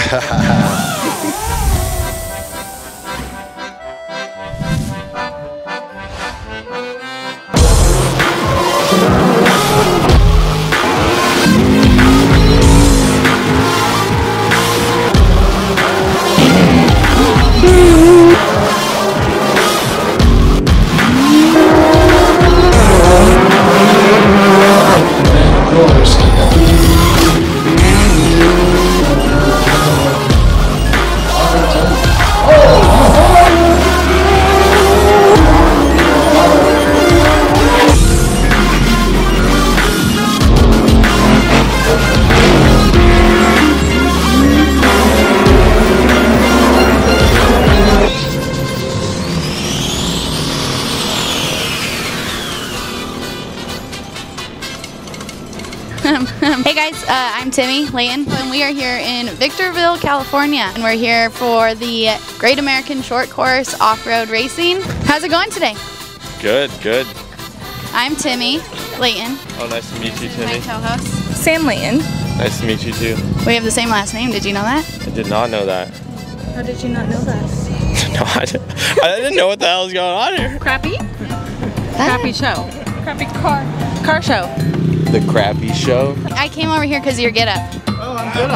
Hey guys, I'm Timmy Layton, and we are here in Victorville, California, and we're here for the Great American Short Course Off-Road Racing. How's it going today? Good, good. I'm Timmy Layton. Oh, nice to meet you, Timmy. My co-host, Sam Layton. Nice to meet you too. We have the same last name. Did you know that? I did not know that. How did you not know that? No, I didn't know what the hell was going on here. Crappy? Crappy show. Crappy car show. The crappy show. I came over here because of your get up. Oh, I'm good.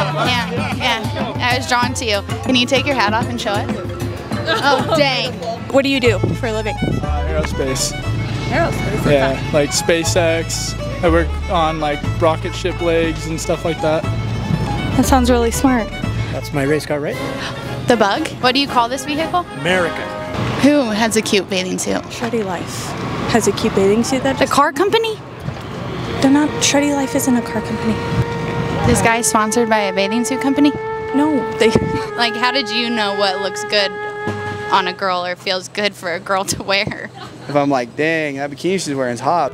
Yeah. I was drawn to you. Can you take your hat off and show it? Oh, dang. What do you do for a living? Aerospace. Aerospace? Yeah, like SpaceX. I work on like rocket ship legs and stuff like that. That sounds really smart. That's my race car, right? The Bug? What do you call this vehicle? America. Who has a cute bathing suit? Shreddy Life has a cute bathing suit that The car company? They're not. Shreddy Life isn't a car company. This guy is sponsored by a bathing suit company? No, they. Like, how did you know what looks good on a girl or feels good for a girl to wear? If I'm like, dang, that bikini she's wearing is hot.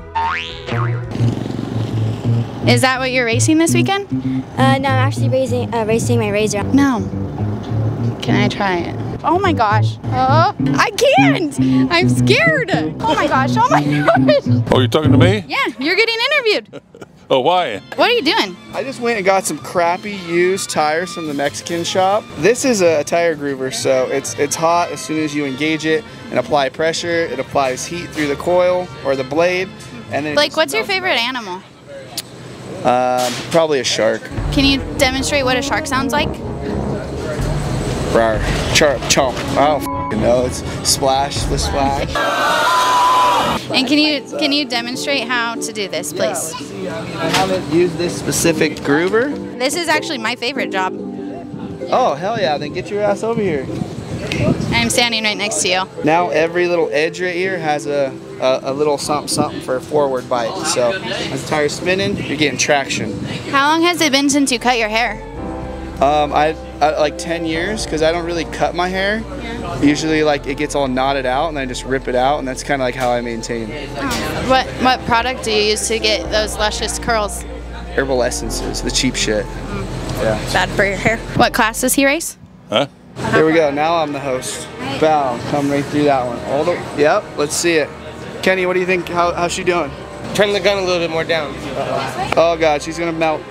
Is that what you're racing this weekend? No, I'm actually racing my Razor. No. Can I try it? Oh my gosh. Oh, I can't. I'm scared. Oh my gosh. Oh my gosh. Oh, you're talking to me? Yeah, you're getting interviewed. Oh, why? What are you doing? I just went and got some crappy used tires from the Mexican shop. This is a tire groover, so it's hot as soon as you engage it and apply pressure. It applies heat through the coil or the blade. And then Like, what's your favorite animal? Probably a shark. Can you demonstrate what a shark sounds like? Rawr, chomp. I don't f***ing know. It's splash, the splash. And can you demonstrate how to do this, please? I haven't used this specific groover. This is actually my favorite job. Oh, hell yeah, then get your ass over here. I'm standing right next to you. Now every little edge right here has a little something for a forward bite. So as the tire's spinning, you're getting traction. How long has it been since you cut your hair? I like 10 years, because I don't really cut my hair. Yeah. Usually like it gets all knotted out and I just rip it out, and that's kind of like how I maintain. What product do you use to get those luscious curls? Herbal essences, the cheap shit. Yeah. Bad for your hair. What class does he race? Huh? Here we go, now I'm the host. Bow, come right through that one. Yep, let's see it. Kenny, what do you think, how's she doing? Turn the gun a little bit more down. Oh God, she's gonna melt.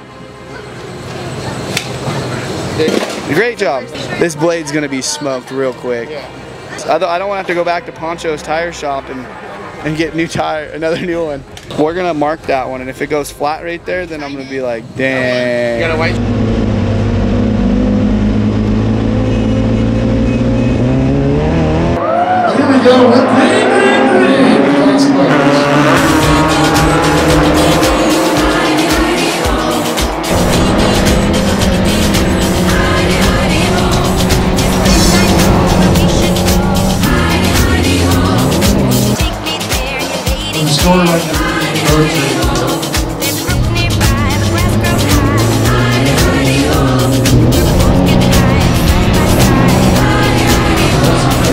Great job. This blade's gonna be smoked real quick. I don't want to have to go back to Poncho's tire shop and get another new one. We're gonna mark that one, and if it goes flat right there, then I'm gonna be like, dang. You got a white. Here we go with story right now.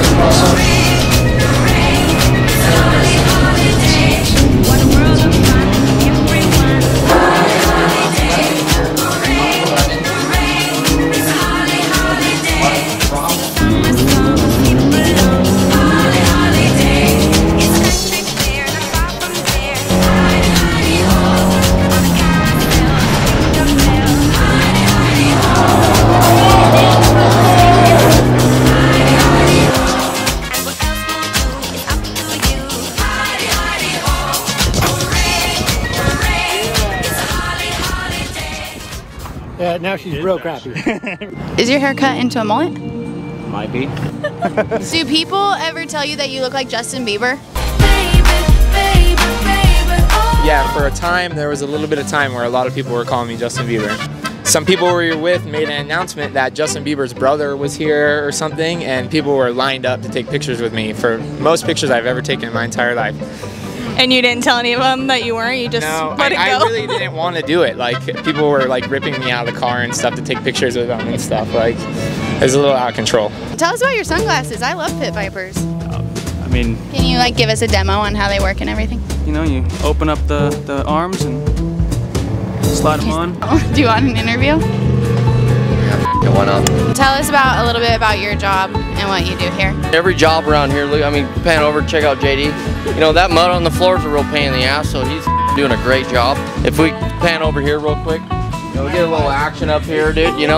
What a world of fun. Yeah, now she's real crappy. Is your hair cut into a mullet? Might be. Do people ever tell you that you look like Justin Bieber? Yeah, for a time, there was a little bit of time where a lot of people were calling me Justin Bieber. Some people we were with made an announcement that Justin Bieber's brother was here or something, and people were lined up to take pictures with me for most pictures I've ever taken in my entire life. And you didn't tell any of them that you weren't? You just let it go? I really didn't want to do it. Like, people were like ripping me out of the car and stuff to take pictures with them and stuff. Like, it was a little out of control. Tell us about your sunglasses. I love pit vipers. I mean, Can you like give us a demo on how they work and everything? you know, you open up the arms and slide them on. Do you want an interview? Yeah, why not? Tell us about a little bit about your job and what you do here. Every job around here, look, I mean, pan over, check out JD. You know, that mud on the floor is a real pain in the ass, so he's doing a great job. If we pan over here real quick, you know, we get a little action up here, dude, you know.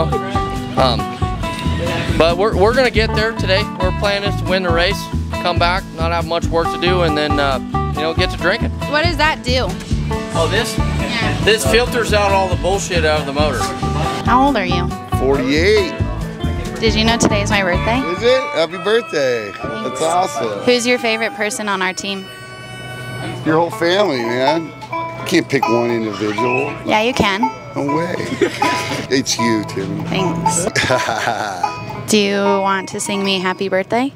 But we're going to get there today. Our plan is to win the race, come back, not have much work to do, and then, you know, get to drinking. What does that do? Oh, this? Yeah. This filters out all the bullshit out of the motor. How old are you? 48. Did you know today is my birthday? Is it? Happy birthday. That's awesome. Who's your favorite person on our team? Your whole family, man. You can't pick one individual. Yeah, you can. No way. It's you, Timmy. Thanks. Do you want to sing me happy birthday?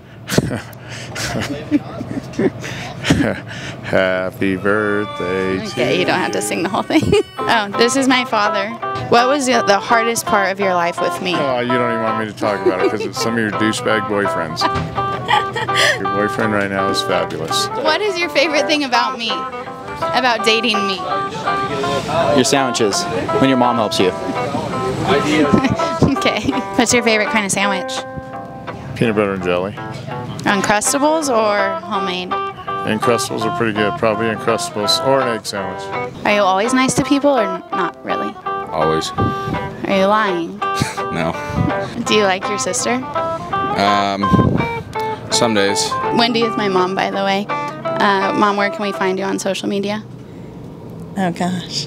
Happy birthday to Okay, you don't have to sing the whole thing. Oh, this is my father. What was the hardest part of your life with me? Oh, you don't even want me to talk about it because it's some of your douchebag boyfriends. Your boyfriend right now is fabulous. What is your favorite thing about me? About dating me? Your sandwiches, when your mom helps you. Okay. What's your favorite kind of sandwich? Peanut butter and jelly. Uncrustables or homemade? Uncrustables are pretty good. Probably Uncrustables or an egg sandwich. Are you always nice to people or not really? Always. Are you lying? No. Do you like your sister? Some days. Wendy is my mom, by the way. Mom, where can we find you on social media? Oh, gosh.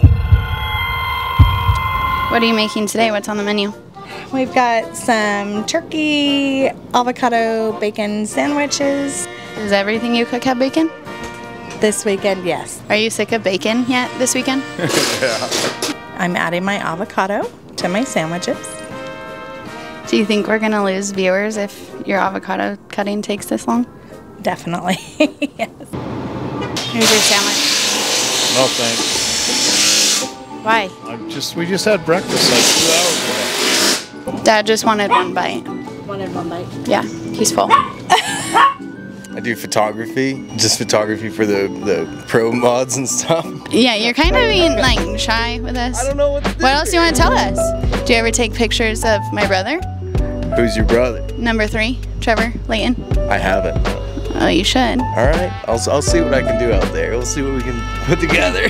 What are you making today? What's on the menu? We've got some turkey, avocado, bacon sandwiches. Does everything you cook have bacon? This weekend, yes. Are you sick of bacon yet this weekend? Yeah. I'm adding my avocado to my sandwiches. Do you think we're going to lose viewers if your avocado cutting takes this long? Definitely, yes. Here's your sandwich. No thanks. Why? We just had breakfast like 2 hours ago. Dad just wanted one bite. Wanted one bite? Yeah, he's full. I do photography, just photography for the pro mods and stuff. Yeah, you're kind of being like shy with us. I don't know what to do. What else do you want to tell us? Do you ever take pictures of my brother? Who's your brother? Number 3, Trevor Layton. I haven't. Oh, you should. All right, I'll see what I can do out there. We'll see what we can put together.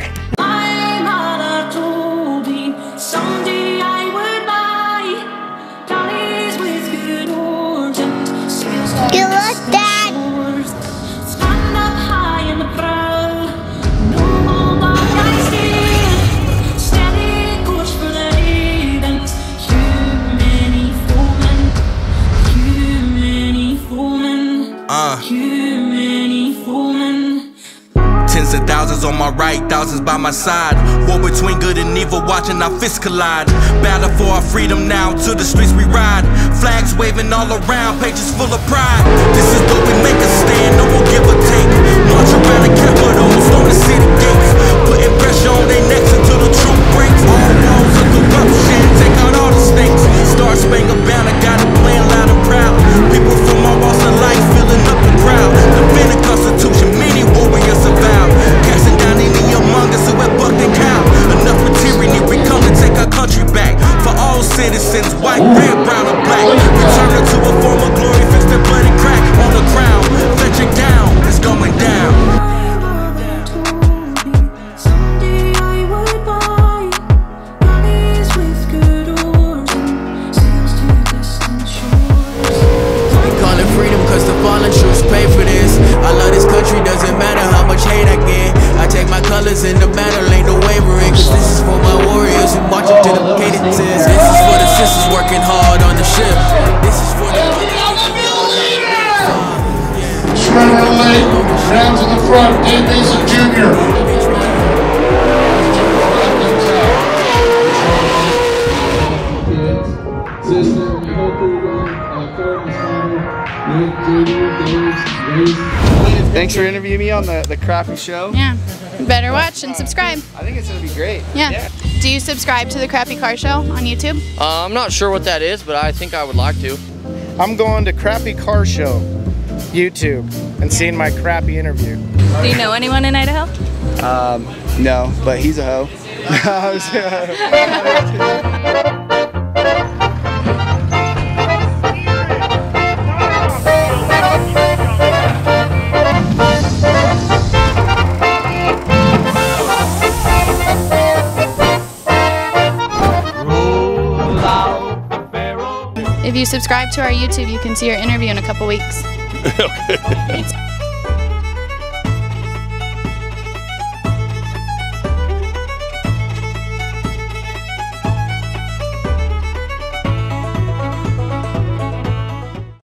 Good luck, Dad. Tens of thousands on my right, thousands by my side. War between good and evil, watching our fists collide. Battle for our freedom now, to the streets we ride. Flags waving all around, pages full of pride. This is though we make a stand, no one give or take. March around the Capitol, storm the city gates. Putting pressure on their necks until the truth breaks. All walls of corruption, take out all the snakes. Star Spangled Banner, got it playing loud and proud. People from all walks of life filling up the crowd. Defend the Constitution, many warriors avowed. Casting down any among us who have bucked and cowed. Enough with tyranny, we come to take our country back. For all citizens, white, red, brown, or black. Return it to a form of glory, fix their bloody crack. On the ground, fetch it down, it's going down. logic to the cadences. This is for the sisters working hard on the ship. This is for the Shredder relay, round to the front, Dave Mason Jr. Thanks for interviewing me on the crappy show. Yeah. You better watch and subscribe. I think it's going to be great. Yeah. Do you subscribe to the Crappy Car Show on YouTube? I'm not sure what that is, but I think I would like to. I'm going to Crappy Car Show YouTube and seeing my crappy interview. Do you know anyone in Idaho? No, but he's a hoe. If you subscribe to our YouTube, you can see our interview in a couple weeks. Okay.